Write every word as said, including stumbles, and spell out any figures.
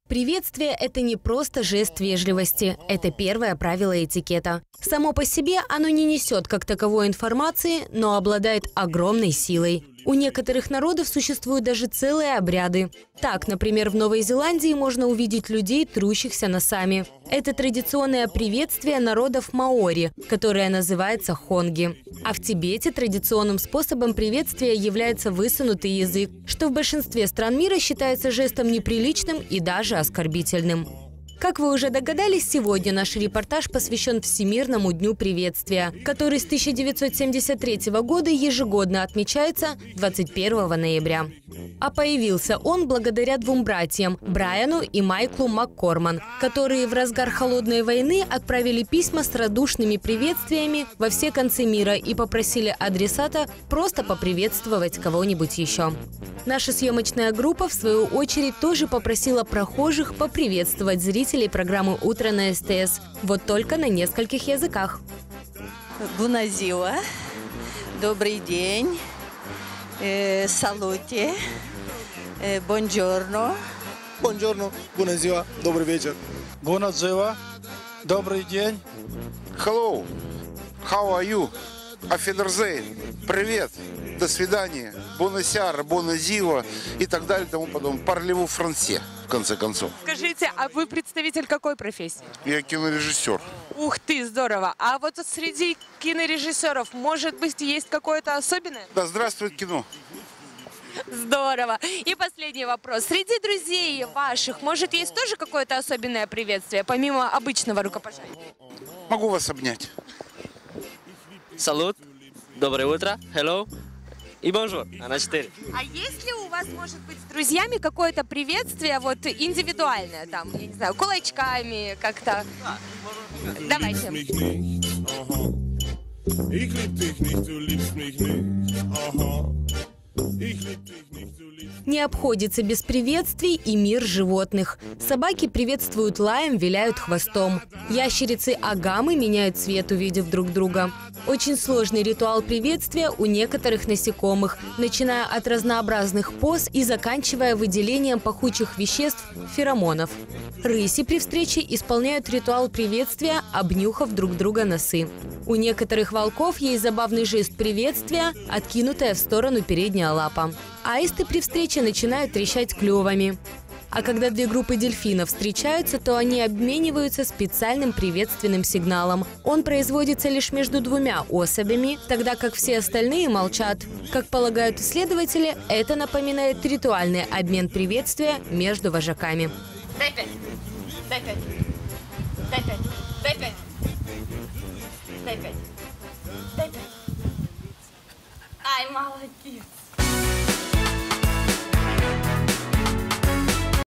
Приветствие – это не просто жест вежливости, это первое правило этикета. Само по себе оно не несет как таковой информации, но обладает огромной силой. У некоторых народов существуют даже целые обряды. Так, например, в Новой Зеландии можно увидеть людей, трущихся носами. Это традиционное приветствие народов маори, которое называется хонги. А в Тибете традиционным способом приветствия является высунутый язык, что в большинстве стран мира считается жестом неприличным и даже оскорбительным. Как вы уже догадались, сегодня наш репортаж посвящен Всемирному дню приветствия, который с тысяча девятьсот семьдесят третьего года ежегодно отмечается двадцать первого ноября. А появился он благодаря двум братьям – Брайану и Майклу Маккорман, которые в разгар холодной войны отправили письма с радушными приветствиями во все концы мира и попросили адресата просто поприветствовать кого-нибудь еще. Наша съемочная группа, в свою очередь, тоже попросила прохожих поприветствовать зрителей программы «Утро на СТС». Вот только на нескольких языках. Bună ziua, добрый день, салуте, buongiorno. Buongiorno, bună ziua, добрый вечер. Bună ziua, добрый день. Hello, how are you? Auf Wiedersehen, привет, до свидания, бонасяр, боназива и так далее, тому подобное. Parlez-vous français, в конце концов. Скажите, а вы представитель какой профессии? Я кинорежиссер. Ух ты, здорово. А вот среди кинорежиссеров, может быть, есть какое-то особенное? Да, здравствует кино. Здорово. И последний вопрос. Среди друзей ваших, может, есть тоже какое-то особенное приветствие, помимо обычного рукопожатия? Могу вас обнять. Салют, доброе утро, hello и bonjour, а на четыре. А есть ли у вас, может быть, с друзьями какое-то приветствие вот индивидуальное, там, я не знаю, кулачками как-то? Давайте. Не обходится без приветствий и мир животных. Собаки приветствуют лаем, виляют хвостом. Ящерицы агамы меняют цвет, увидев друг друга. Очень сложный ритуал приветствия у некоторых насекомых, начиная от разнообразных поз и заканчивая выделением пахучих веществ – феромонов. Рыси при встрече исполняют ритуал приветствия, обнюхав друг друга носы. У некоторых волков есть забавный жест приветствия – откинутая в сторону передняя лапа. Аисты при встрече начинают трещать клювами. А когда две группы дельфинов встречаются, то они обмениваются специальным приветственным сигналом. Он производится лишь между двумя особями, тогда как все остальные молчат. Как полагают исследователи, это напоминает ритуальный обмен приветствия между вожаками. Дай пять. Дай пять. Дай пять. Дай пять. Дай пять. Дай пять. Ай, молодец.